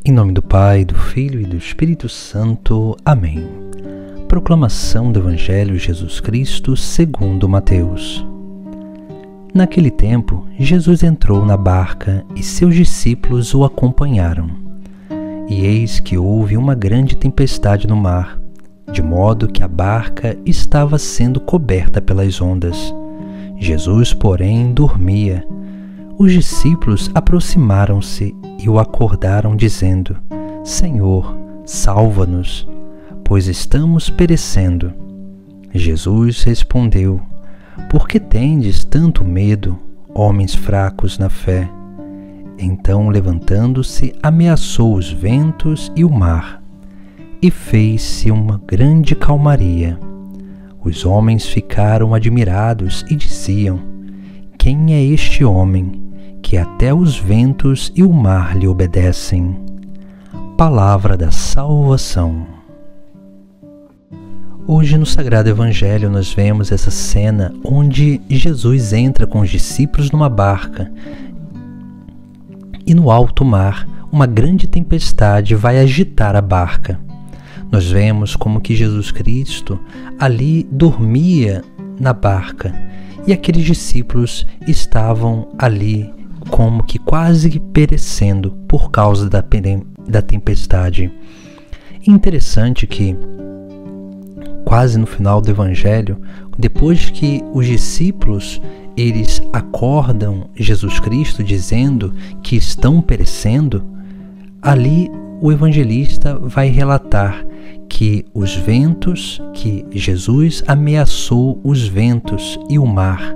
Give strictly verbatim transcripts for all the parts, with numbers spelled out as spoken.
Em nome do Pai, do Filho e do Espírito Santo. Amém. Proclamação do Evangelho de Jesus Cristo segundo Mateus. Naquele tempo, Jesus entrou na barca e seus discípulos o acompanharam. E eis que houve uma grande tempestade no mar, de modo que a barca estava sendo coberta pelas ondas. Jesus, porém, dormia. Os discípulos aproximaram-se e o acordaram, dizendo: Senhor, salva-nos, pois estamos perecendo. Jesus respondeu: Por que tendes tanto medo, homens fracos na fé? Então, levantando-se, ameaçou os ventos e o mar, e fez-se uma grande calmaria. Os homens ficaram admirados e diziam: Quem é este homem, que até os ventos e o mar lhe obedecem? Palavra da salvação. Hoje no Sagrado Evangelho nós vemos essa cena onde Jesus entra com os discípulos numa barca e no alto mar uma grande tempestade vai agitar a barca. Nós vemos como que Jesus Cristo ali dormia na barca e aqueles discípulos estavam ali como que quase perecendo por causa da, da tempestade. Interessante que quase no final do Evangelho, depois que os discípulos eles acordam Jesus Cristo dizendo que estão perecendo, ali o evangelista vai relatar que os ventos, que Jesus ameaçou os ventos e o mar,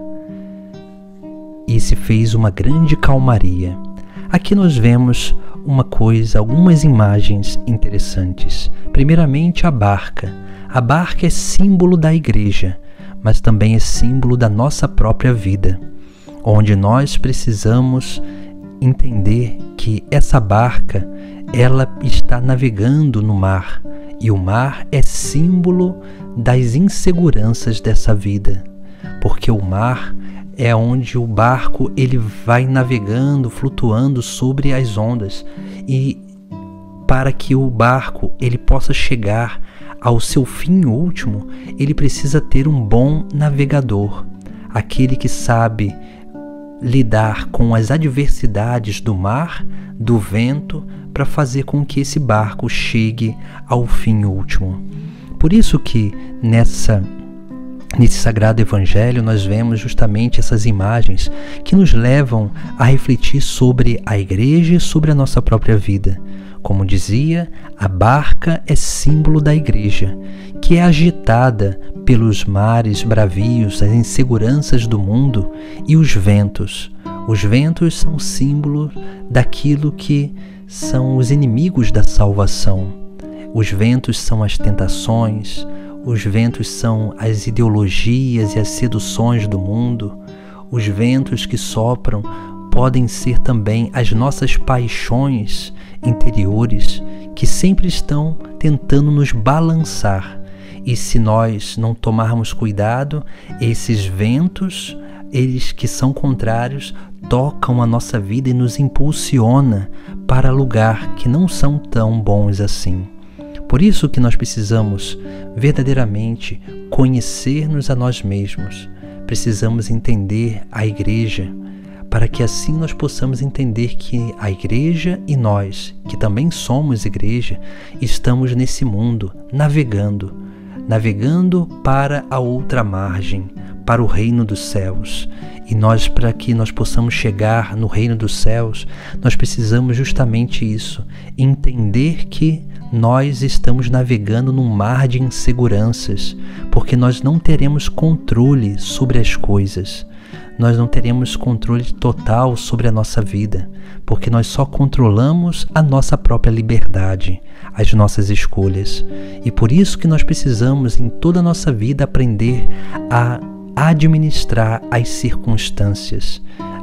e se fez uma grande calmaria. Aqui nós vemos uma coisa, algumas imagens interessantes. Primeiramente, a barca. A barca é símbolo da igreja, mas também é símbolo da nossa própria vida, onde nós precisamos entender que essa barca, ela está navegando no mar, e o mar é símbolo das inseguranças dessa vida, porque o mar é onde o barco ele vai navegando, flutuando sobre as ondas, e para que o barco ele possa chegar ao seu fim último, ele precisa ter um bom navegador, aquele que sabe lidar com as adversidades do mar, do vento, para fazer com que esse barco chegue ao fim último. Por isso que nessa Nesse Sagrado Evangelho nós vemos justamente essas imagens que nos levam a refletir sobre a igreja e sobre a nossa própria vida. Como dizia, a barca é símbolo da igreja, que é agitada pelos mares bravios, as inseguranças do mundo e os ventos. Os ventos são símbolo daquilo que são os inimigos da salvação. Os ventos são as tentações, os ventos são as ideologias e as seduções do mundo. Os ventos que sopram podem ser também as nossas paixões interiores, que sempre estão tentando nos balançar. E se nós não tomarmos cuidado, esses ventos, eles que são contrários, tocam a nossa vida e nos impulsiona para lugares que não são tão bons assim. Por isso que nós precisamos verdadeiramente conhecer-nos a nós mesmos. Precisamos entender a igreja, para que assim nós possamos entender que a igreja e nós, que também somos igreja, estamos nesse mundo navegando, navegando para a outra margem, para o reino dos céus. E nós, para que nós possamos chegar no reino dos céus, nós precisamos justamente isso, entender que nós estamos navegando num mar de inseguranças, porque nós não teremos controle sobre as coisas. Nós não teremos controle total sobre a nossa vida, porque nós só controlamos a nossa própria liberdade, as nossas escolhas. E por isso que nós precisamos, em toda a nossa vida, aprender a administrar as circunstâncias,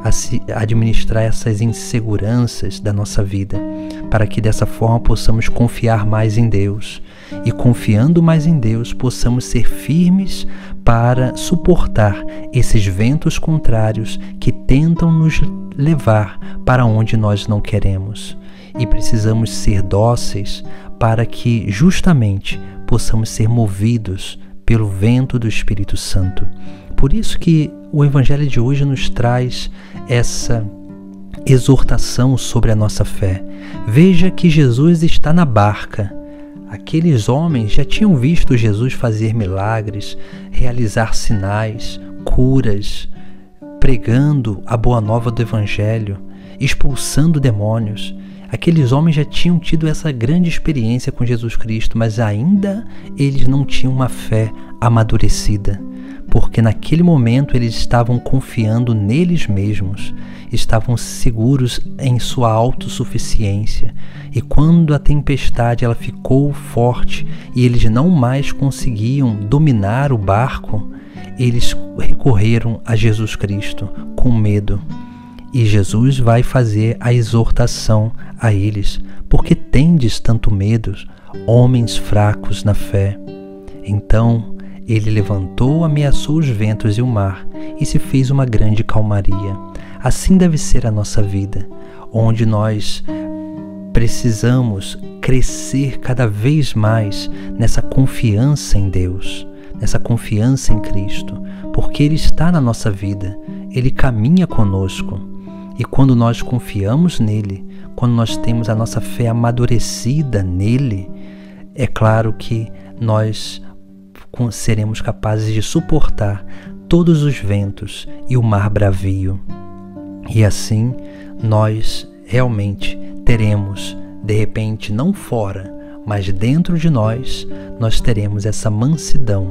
a se administrar essas inseguranças da nossa vida, para que dessa forma possamos confiar mais em Deus e, confiando mais em Deus, possamos ser firmes para suportar esses ventos contrários que tentam nos levar para onde nós não queremos. E precisamos ser dóceis para que justamente possamos ser movidos pelo vento do Espírito Santo. Por isso que o Evangelho de hoje nos traz essa exortação sobre a nossa fé. Veja que Jesus está na barca. Aqueles homens já tinham visto Jesus fazer milagres, realizar sinais, curas, pregando a boa nova do Evangelho, expulsando demônios. Aqueles homens já tinham tido essa grande experiência com Jesus Cristo, mas ainda eles não tinham uma fé amadurecida, porque naquele momento eles estavam confiando neles mesmos, estavam seguros em sua autossuficiência. E quando a tempestade ela ficou forte e eles não mais conseguiam dominar o barco, eles recorreram a Jesus Cristo com medo. E Jesus vai fazer a exortação a eles: porque tendes tanto medo, homens fracos na fé? Então ele levantou, ameaçou os ventos e o mar, e se fez uma grande calmaria. Assim deve ser a nossa vida, onde nós precisamos crescer cada vez mais nessa confiança em Deus, nessa confiança em Cristo, porque Ele está na nossa vida, Ele caminha conosco. E quando nós confiamos nele, quando nós temos a nossa fé amadurecida nele, é claro que nós seremos capazes de suportar todos os ventos e o mar bravio. E assim nós realmente teremos, de repente, não fora, mas dentro de nós, nós teremos essa mansidão,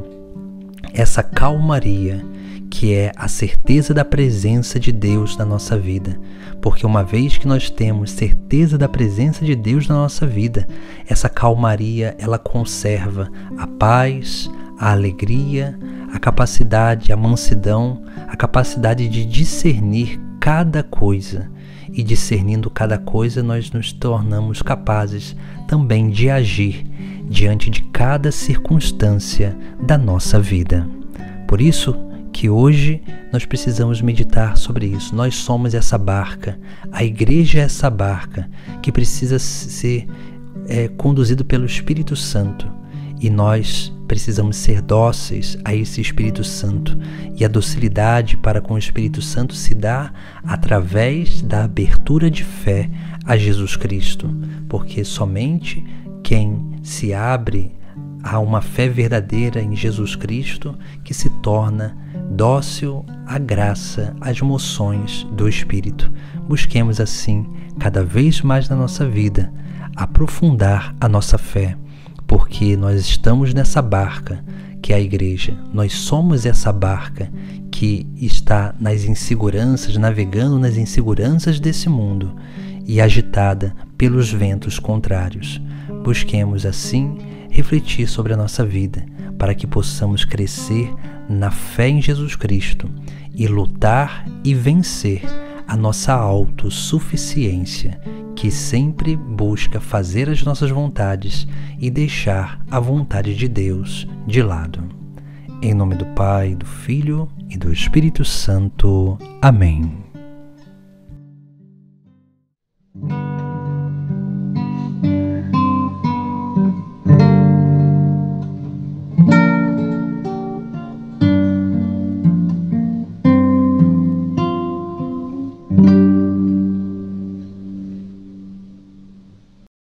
essa calmaria, que é a certeza da presença de Deus na nossa vida. Porque uma vez que nós temos certeza da presença de Deus na nossa vida, essa calmaria, ela conserva a paz, a alegria, a capacidade, a mansidão, a capacidade de discernir cada coisa. E discernindo cada coisa, nós nos tornamos capazes também de agir diante de cada circunstância da nossa vida. Por isso que hoje nós precisamos meditar sobre isso. Nós somos essa barca, a igreja é essa barca que precisa ser é, conduzido pelo Espírito Santo, e nós precisamos ser dóceis a esse Espírito Santo, e a docilidade para com o Espírito Santo se dá através da abertura de fé a Jesus Cristo, porque somente quem se abre a uma fé verdadeira em Jesus Cristo que se torna dócil à graça, às moções do Espírito. Busquemos assim, cada vez mais na nossa vida, aprofundar a nossa fé, porque nós estamos nessa barca que é a igreja. Nós somos essa barca que está nas inseguranças, navegando nas inseguranças desse mundo e agitada pelos ventos contrários. Busquemos assim refletir sobre a nossa vida, para que possamos crescer na fé em Jesus Cristo e lutar e vencer a nossa autossuficiência, que sempre busca fazer as nossas vontades e deixar a vontade de Deus de lado. Em nome do Pai, do Filho e do Espírito Santo. Amém.